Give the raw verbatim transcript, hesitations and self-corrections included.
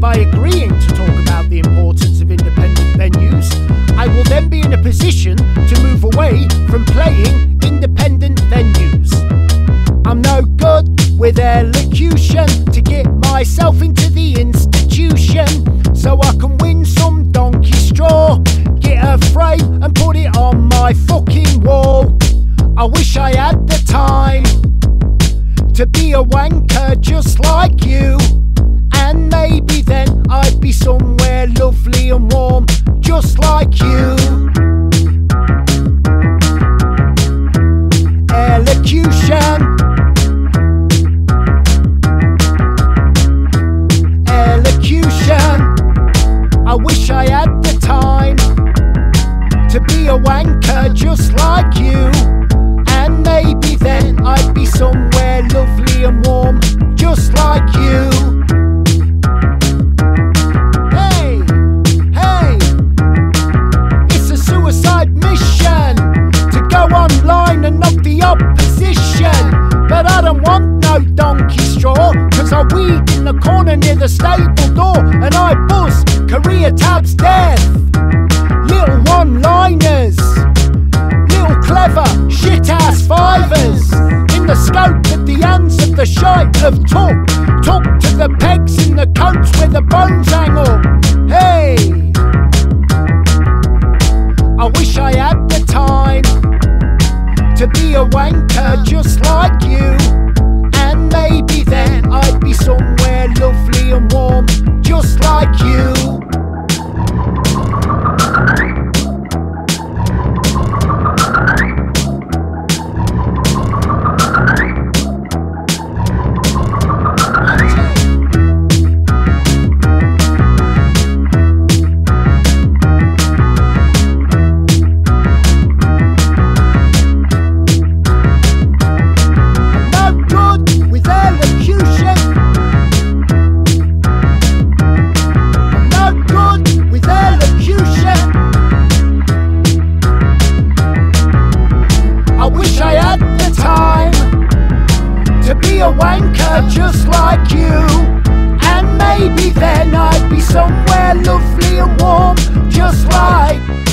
by agreeing to talk about the importance of independent venues, I will then be in a position to move away from playing independent venues. I'm no good with elocution to get myself into the institution, so I can win some donkey straw, get a frame and put it on my fucking wall. I wish I had the time to be a wanker just like you, and maybe then I'd be somewhere lovely and warm just like you. Elocution. Elocution. I wish I had the time to be a wanker just like you, and maybe then I'd be somewhere lovely and warm just like you. Hey, hey, it's a suicide mission to go online and knock the opposition, but I don't want no donkey straw, cause I weed in the corner near the stable door, and I buzz career tabs death. Little one-liners, little clever shit-ass fivers, in the scope that the hands of the shite have took, took to the pegs in the coats where the bones hang up. Hey, I wish I had the time to be a wanker just like you, and maybe then I'd be somewhere lovely and warm just like you. A wanker just like you, and maybe then I'd be somewhere lovely and warm just like